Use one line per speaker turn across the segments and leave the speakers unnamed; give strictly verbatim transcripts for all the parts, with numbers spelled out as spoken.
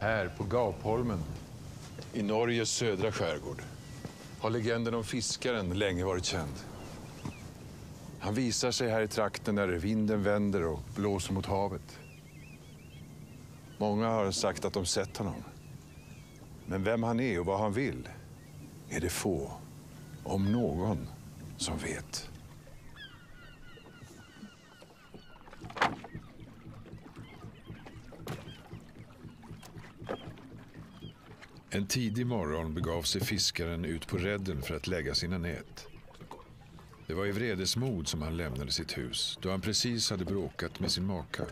Här på Gapholmen, i Norges södra skärgård, har legenden om fiskaren länge varit känd. Han visar sig här i trakten när vinden vänder och blåser mot havet. Många har sagt att de sett honom. Men vem han är och vad han vill är det få, om någon, som vet. En tidig morgon begav sig fiskaren ut på redden för att lägga sina nät. Det var i vredesmod som han lämnade sitt hus, då han precis hade bråkat med sin maka.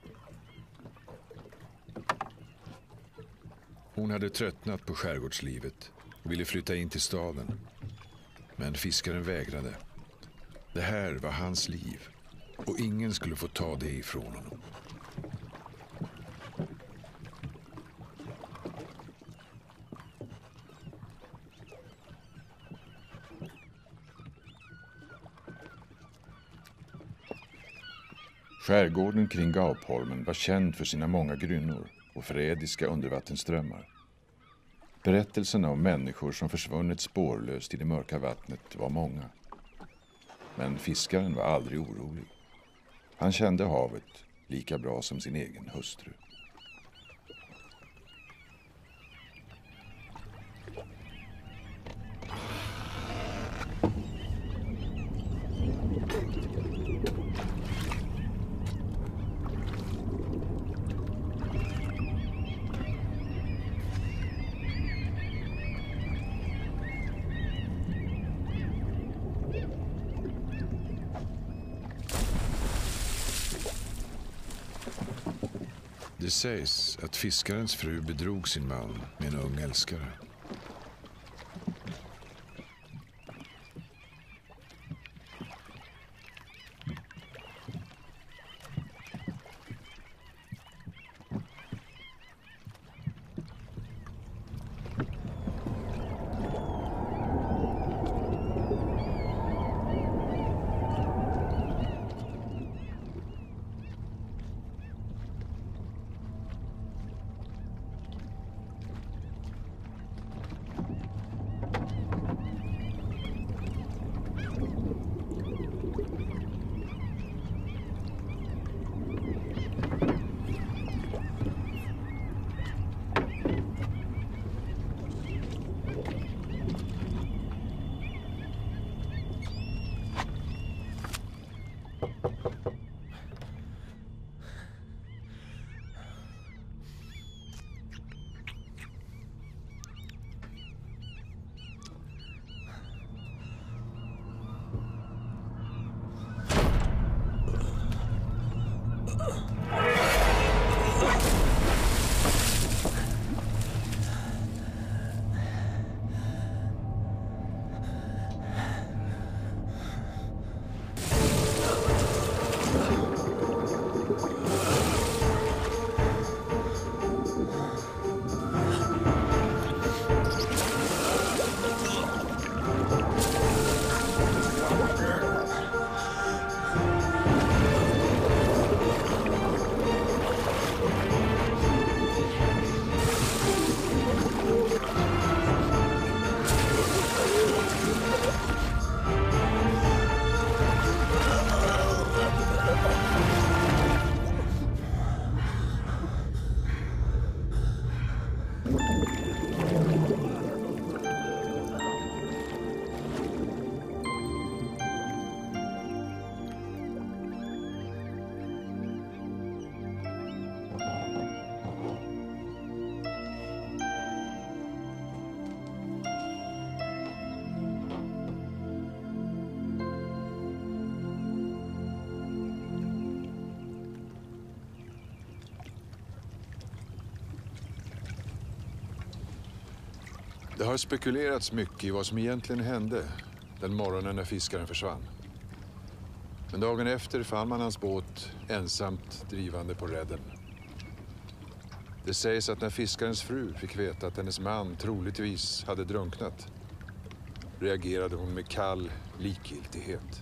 Hon hade tröttnat på skärgårdslivet och ville flytta in till staden. Men fiskaren vägrade. Det här var hans liv och ingen skulle få ta det ifrån honom. Skärgården kring Gapholmen var känd för sina många grynnor och förrädiska undervattensströmmar. Berättelserna om människor som försvunnit spårlöst i det mörka vattnet var många. Men fiskaren var aldrig orolig. Han kände havet lika bra som sin egen hustru. Det sägs att fiskarens fru bedrog sin man med en ung älskare. Det har spekulerats mycket i vad som egentligen hände den morgonen när fiskaren försvann. Men dagen efter fann man hans båt ensamt drivande på redden. Det sägs att när fiskarens fru fick veta att hennes man troligtvis hade drunknat reagerade hon med kall likgiltighet.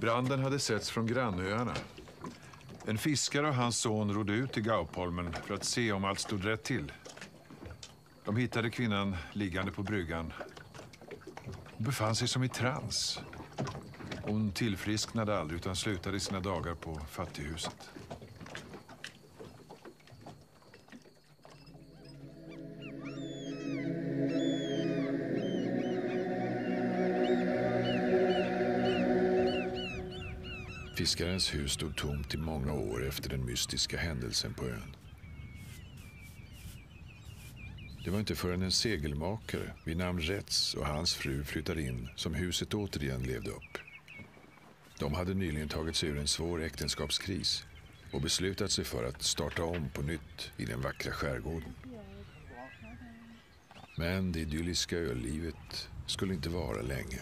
Branden hade setts från grannöarna. En fiskare och hans son rodde ut till Gaupholmen för att se om allt stod rätt till. De hittade kvinnan liggande på bryggan. Hon befann sig som i trans. Hon tillfrisknade aldrig utan slutade sina dagar på fattighuset. Fiskarens hus stod tomt i många år efter den mystiska händelsen på ön. Det var inte förrän en segelmakare vid namn Rätts och hans fru flyttade in som huset återigen levde upp. De hade nyligen tagit sig ur en svår äktenskapskris och beslutat sig för att starta om på nytt i den vackra skärgården. Men det idylliska öllivet skulle inte vara länge.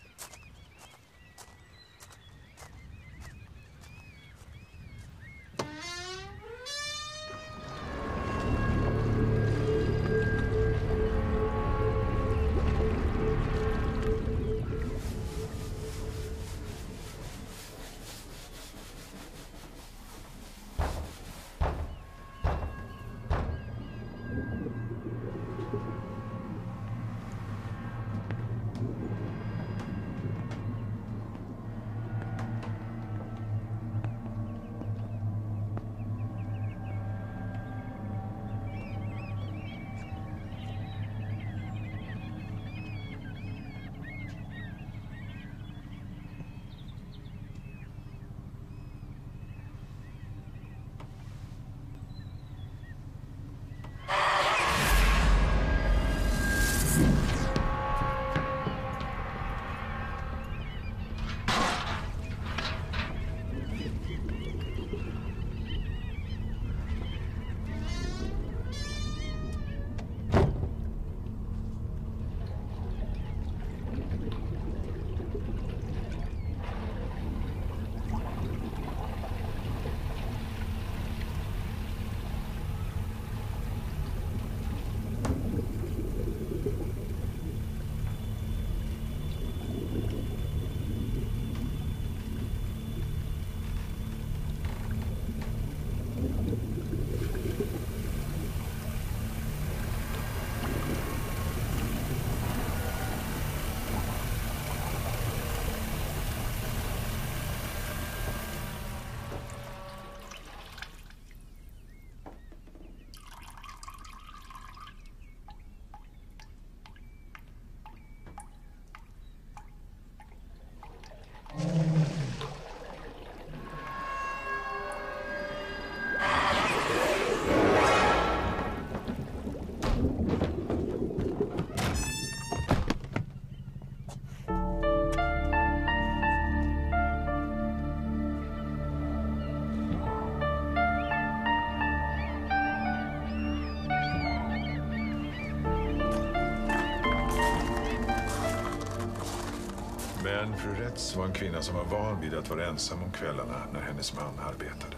Men fru Rätts var en kvinna som var van vid att vara ensam om kvällarna när hennes man arbetade.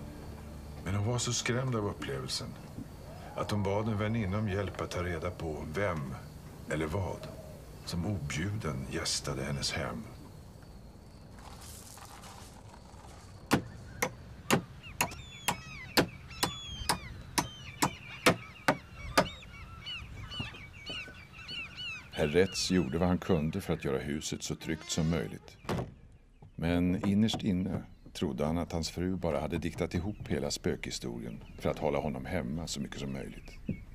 Men hon var så skrämd av upplevelsen att hon bad en väninna om hjälp att ta reda på vem eller vad som objuden gästade hennes hem. Herr Rätts gjorde vad han kunde för att göra huset så tryggt som möjligt. Men innerst inne trodde han att hans fru bara hade diktat ihop hela spökhistorien för att hålla honom hemma så mycket som möjligt.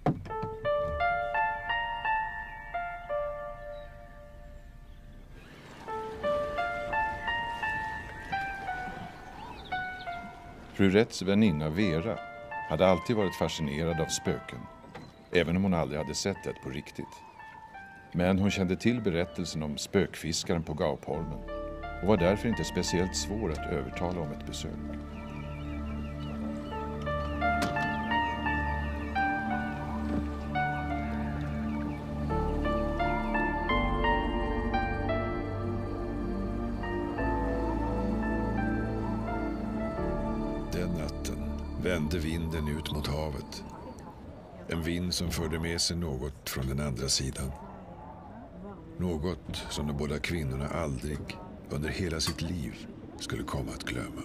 Fru Rätts väninna Vera hade alltid varit fascinerad av spöken, även om hon aldrig hade sett ett på riktigt. Men hon kände till berättelsen om spökfiskaren på Gaupholmen och var därför inte speciellt svår att övertala om ett besök. Den natten vände vinden ut mot havet. En vind som förde med sig något från den andra sidan. Något som de båda kvinnorna aldrig under hela sitt liv
skulle komma att glömma.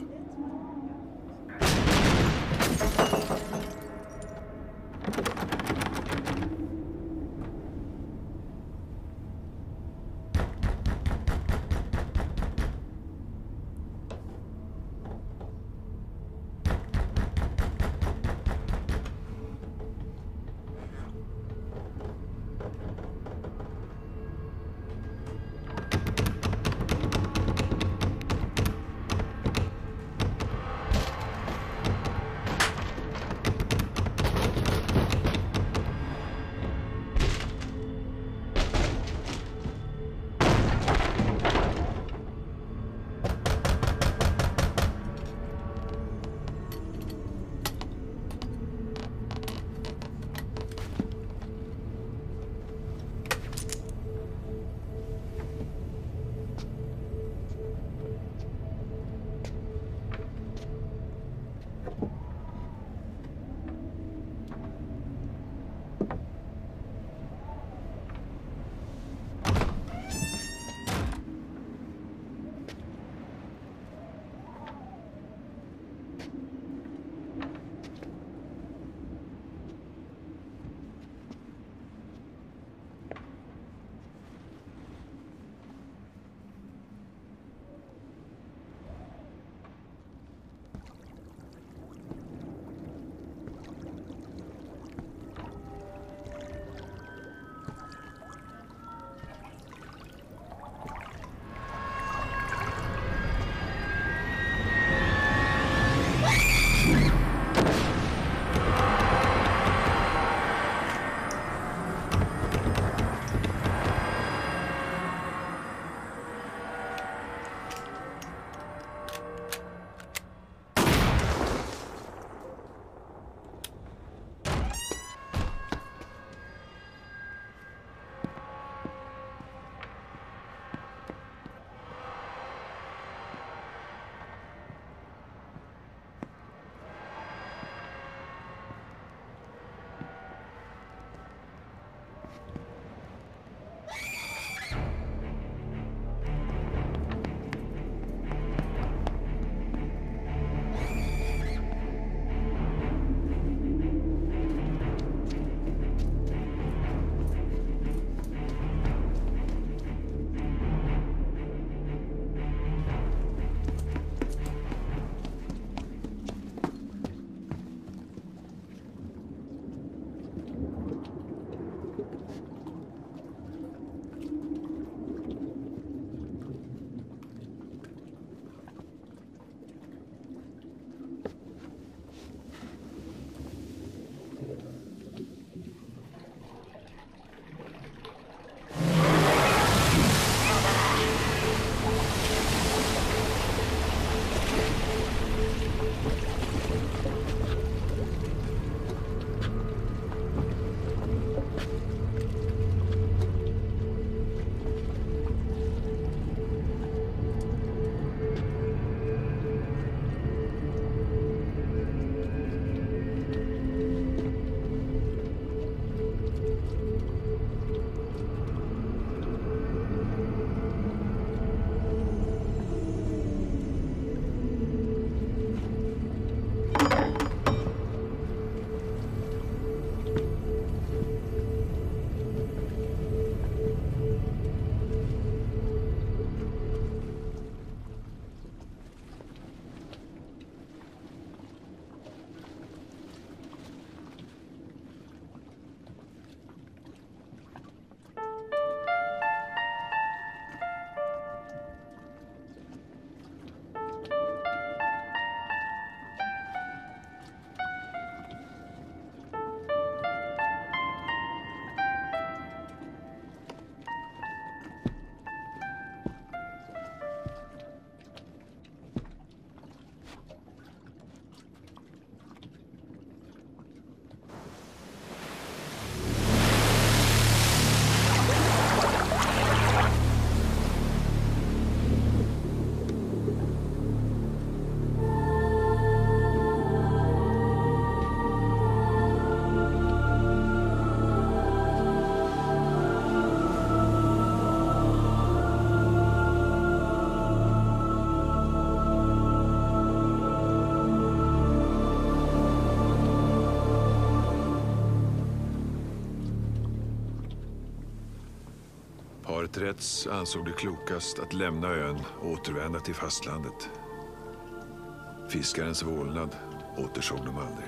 till rätts ansåg det klokast att lämna ön och återvända till fastlandet. Fiskarens vålnad återsåg de aldrig.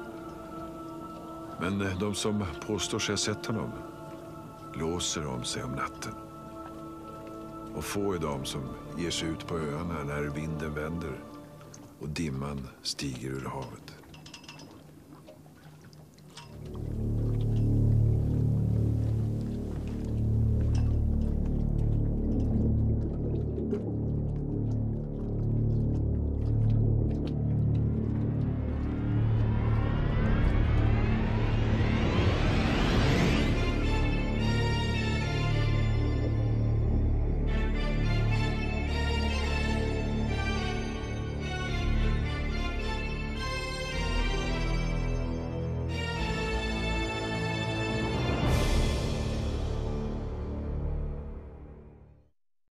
Men de som påstår sig ha sett honom låser om sig om natten. Och få är de som ger sig ut på öarna när vinden vänder och dimman stiger ur havet.